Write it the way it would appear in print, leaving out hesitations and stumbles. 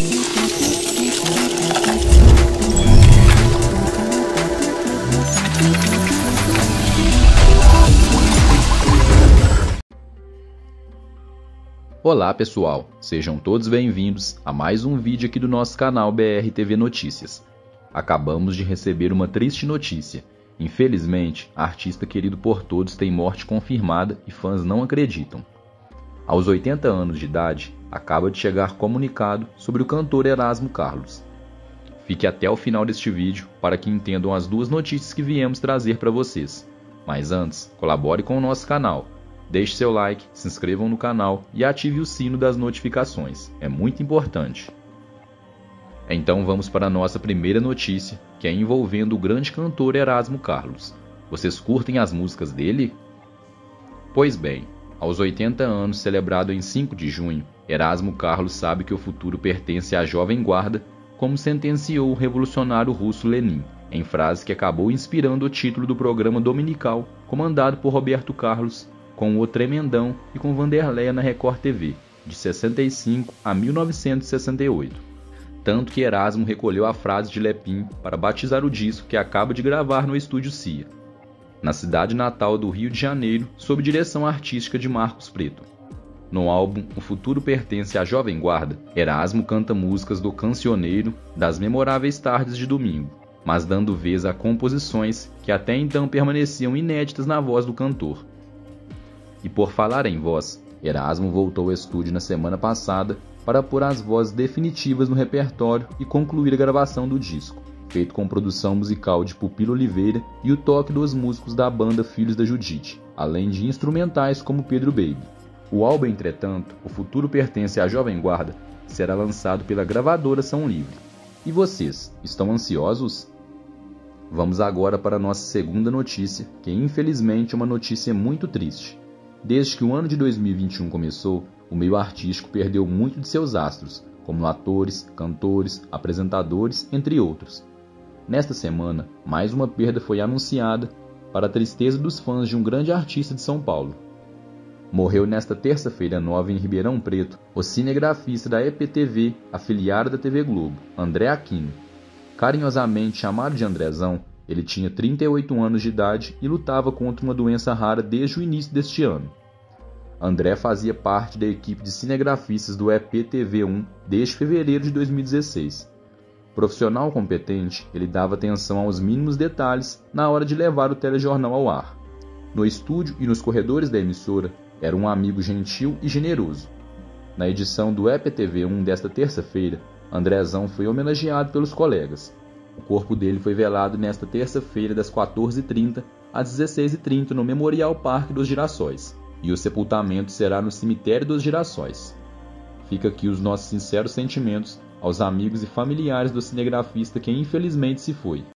Olá pessoal, sejam todos bem-vindos a mais um vídeo aqui do nosso canal BR TV Notícias. Acabamos de receber uma triste notícia. Infelizmente, a artista querido por todos tem morte confirmada e fãs não acreditam. Aos 80 anos de idade, acaba de chegar comunicado sobre o cantor Erasmo Carlos. Fique até o final deste vídeo para que entendam as duas notícias que viemos trazer para vocês. Mas antes, colabore com o nosso canal. Deixe seu like, se inscrevam no canal e ative o sino das notificações. É muito importante. Então vamos para a nossa primeira notícia, que é envolvendo o grande cantor Erasmo Carlos. Vocês curtem as músicas dele? Pois bem, aos 80 anos, celebrado em 5 de junho, Erasmo Carlos sabe que o futuro pertence à jovem guarda, como sentenciou o revolucionário russo Lenin, em frase que acabou inspirando o título do programa dominical, comandado por Roberto Carlos, com o Tremendão e com Vanderleia na Record TV, de 65 a 1968. Tanto que Erasmo recolheu a frase de Lepin para batizar o disco que acaba de gravar no Estúdio CIA, na cidade natal do Rio de Janeiro, sob direção artística de Marcos Preto. No álbum O Futuro Pertence à Jovem Guarda, Erasmo canta músicas do cancioneiro das memoráveis tardes de domingo, mas dando vez a composições que até então permaneciam inéditas na voz do cantor. E por falar em voz, Erasmo voltou ao estúdio na semana passada para pôr as vozes definitivas no repertório e concluir a gravação do disco, feito com produção musical de Pupilo Oliveira e o toque dos músicos da banda Filhos da Judite, além de instrumentais como Pedro Baby. O álbum, entretanto, O Futuro Pertence à Jovem Guarda, será lançado pela gravadora São Livre. E vocês, estão ansiosos? Vamos agora para a nossa segunda notícia, que infelizmente é uma notícia muito triste. Desde que o ano de 2021 começou, o meio artístico perdeu muito de seus astros, como atores, cantores, apresentadores, entre outros. Nesta semana, mais uma perda foi anunciada, para a tristeza dos fãs de um grande artista de São Paulo. Morreu nesta terça-feira 9 em Ribeirão Preto, o cinegrafista da EPTV, afiliada da TV Globo, André Aquino. Carinhosamente chamado de Andrezão, ele tinha 38 anos de idade e lutava contra uma doença rara desde o início deste ano. André fazia parte da equipe de cinegrafistas do EPTV1 desde fevereiro de 2016. Profissional competente, ele dava atenção aos mínimos detalhes na hora de levar o telejornal ao ar. No estúdio e nos corredores da emissora, era um amigo gentil e generoso. Na edição do EPTV1 desta terça-feira, Andrezão foi homenageado pelos colegas. O corpo dele foi velado nesta terça-feira das 14h30 às 16h30 no Memorial Parque dos Girassóis, e o sepultamento será no Cemitério dos Girassóis. Fica aqui os nossos sinceros sentimentos aos amigos e familiares do cinegrafista que infelizmente se foi.